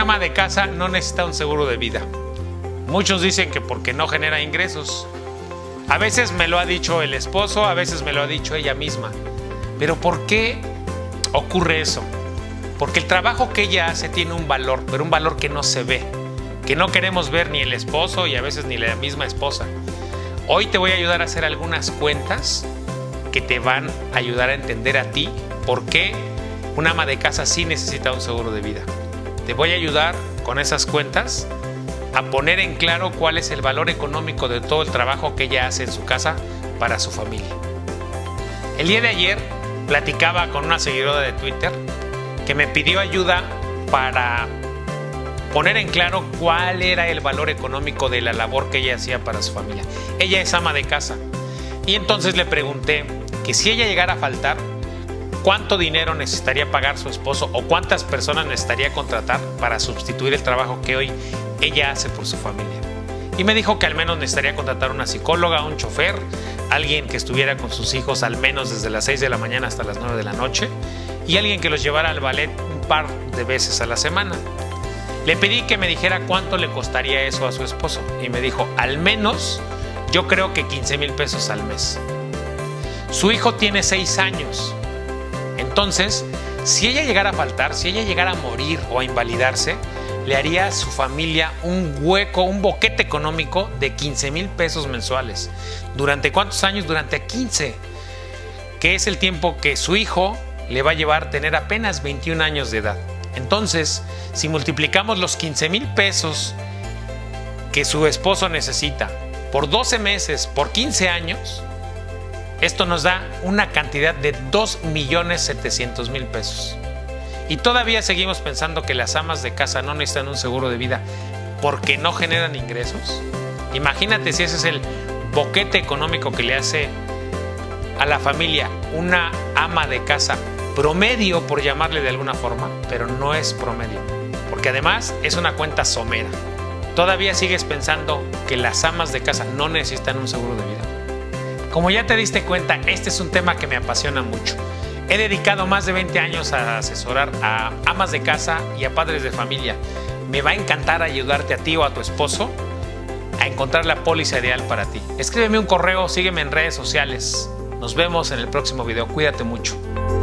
ama de casa no necesita un seguro de vida. Muchos dicen que porque no genera ingresos. A veces me lo ha dicho el esposo, a veces me lo ha dicho ella misma. Pero ¿por qué ocurre eso? Porque el trabajo que ella hace tiene un valor, pero un valor que no se ve, que no queremos ver ni el esposo y a veces ni la misma esposa. Hoy te voy a ayudar a hacer algunas cuentas que te van a ayudar a entender a ti por qué una ama de casa sí necesita un seguro de vida. Te voy a ayudar con esas cuentas a poner en claro cuál es el valor económico de todo el trabajo que ella hace en su casa para su familia. El día de ayer platicaba con una seguidora de Twitter que me pidió ayuda para poner en claro cuál era el valor económico de la labor que ella hacía para su familia. Ella es ama de casa y entonces le pregunté que si ella llegara a faltar, ¿cuánto dinero necesitaría pagar su esposo o cuántas personas necesitaría contratar para sustituir el trabajo que hoy ella hace por su familia? Y me dijo que al menos necesitaría contratar una psicóloga, un chofer, alguien que estuviera con sus hijos al menos desde las 6 de la mañana hasta las 9 de la noche y alguien que los llevara al ballet un par de veces a la semana. Le pedí que me dijera cuánto le costaría eso a su esposo y me dijo, al menos yo creo que 15,000 pesos al mes. Su hijo tiene 6 años. Entonces, si ella llegara a faltar, si ella llegara a morir o a invalidarse, le haría a su familia un hueco, un boquete económico de 15,000 pesos mensuales. ¿Durante cuántos años? Durante 15, que es el tiempo que su hijo le va a llevar tener apenas 21 años de edad. Entonces, si multiplicamos los 15,000 pesos que su esposo necesita por 12 meses, por 15 años, esto nos da una cantidad de 2,700,000 pesos. Y todavía seguimos pensando que las amas de casa no necesitan un seguro de vida porque no generan ingresos. Imagínate si ese es el boquete económico que le hace a la familia una ama de casa promedio, por llamarle de alguna forma, pero no es promedio, porque además es una cuenta somera. Todavía sigues pensando que las amas de casa no necesitan un seguro de vida. Como ya te diste cuenta, este es un tema que me apasiona mucho. He dedicado más de 20 años a asesorar a amas de casa y a padres de familia. Me va a encantar ayudarte a ti o a tu esposo a encontrar la póliza ideal para ti. Escríbeme un correo, sígueme en redes sociales. Nos vemos en el próximo video. Cuídate mucho.